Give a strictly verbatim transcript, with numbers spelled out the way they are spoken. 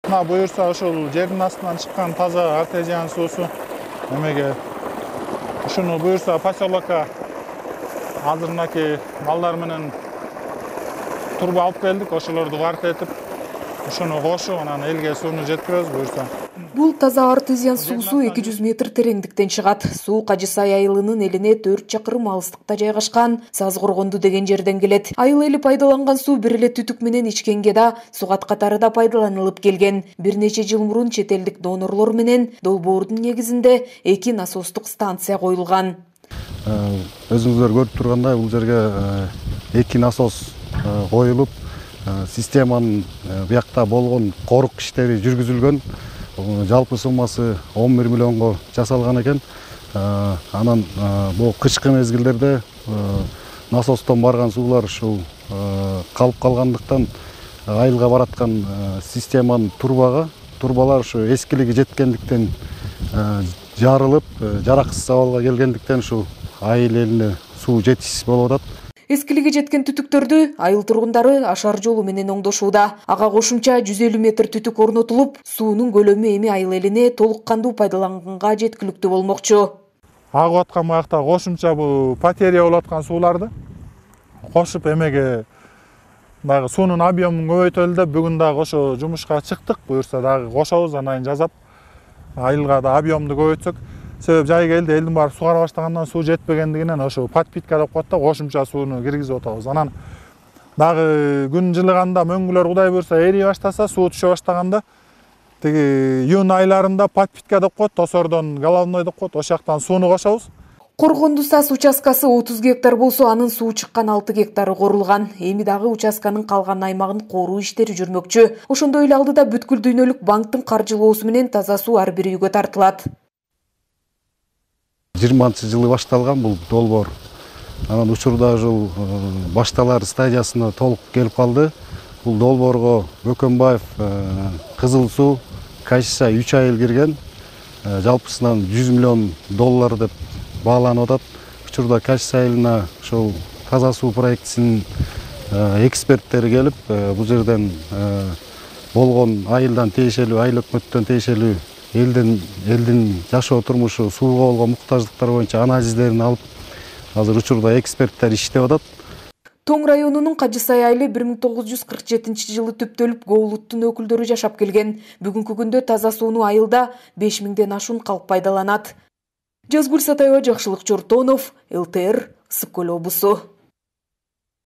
Мына буюрса ошол жердин астынан чыккан таза артезиан суусу эмеге ушуну буюрса поселокко азыр мынакей балдар менен турба алып келдик, ошолорду карт этип ушуну кошуп анан элге сууну жеткиребиз буюрса. Бул таза артезиан суусу эки жүз метр тереңдиктен чыгат. Суу Кажысай айылынын элине төрт чакырым алыстыкта жайгашкан Сазкоргонду деген жерден келет. Айыл эли пайдаланган суу бир эле түтүк менен ичкенге да, сугат катары да пайдаланылып келген. Бир нече жыл мурун чет элдик донорлор менен долбоордун негизинде эки насостук станция коюлган. Өзүңүздөр көрүп тургандай, бул жерге эки насос коюлуп, системанын биякта болгон корук иштери жүргүзүлгөн. Жалпы суммасы он бир миллионго жасалган экен. Анан бул кышкы мезгилдерде насостон барган суулар ушул калып калгандыктан айылга бараткан системанын турбага, турбалар ушу эскилиги жеткендиктен жарылып, жараксыз абалга келгендиктен ушу айыл элине суу жетишсиз болуп атат. Эскилиги жеткен түтүктөрдү айыл тургундары ашар жолу менен оңдошууда. Ага кошумча жүз элүү метр түтүк орнотулуп, суунун көлөмү эми айыл элине толук кандуу пайдаланганга жеткиликтүү болмокчу. Агып аткан буякта кошумча бул потеря болуп аткан сууларды кошуп эмеге дагы суунун объемун көбөйтөлү деп бүгүн дагы ошо жумушка чыктык. Буюрса дагы кошобуз, анан жасап айылга да объемду көбөйтсөк. Себеп жай келди, элдин баары сугара баштагандан суу жетпегендигинен ошо подпитка деп коет да, кошумча сууну киргизип атабыз. Анан дагы күн жылыганда мөңгүлөр Кудай буйрса эрий баштаса, суу түшө баштаганда тиги июнь айларында подпитка деп коет, тосордон головной деп коет, ошол жактан сууну кошобуз. Коргонду САС участкасы отуз гектар болсо, анын суу чыккан алты гектары корулган. Эми дагы участканын калган аймагын коруу иштери жүрмөкчү. Ошондой эле алдыда бүткүл дүйнөлүк банктын каржылоосу менен таза суу ар бир үйгө тартылат. жыйырманчы жылы башталган бул долбоор. Анан учурда ушул башталар стадиясына толук келип калды. Бул долбоорго Бөкөнбаев, Кызыл суу, Кажысай үч айыл кирген. Жалпысынан жүз миллион доллар деп бааланып атат. Учурда Кажысай айылына ушул таза суу проектисинин эксперттери келип, бул жерден болгон айылдан тиешелүү, айыл өкмөттөн тиешелүү элдин элдин жашоо турмушу, сууга болгон муктаждыктар боюнча анализдерин алып, азыр учурда эксперттер иштеп атат. Тоң районунун Кажысай айылы бир миң тогуз жүз кырк жетинчи жылы түптөлүп, Гоолуттун өкүлдөрү жашап келген. Бүгүнкү күндө таза сууну айылда беш миңден ашуун калк пайдаланат. Жазгүл Сатаева, Жакшылык Чортонов, эл тэ эр, Ысык Көл облусу.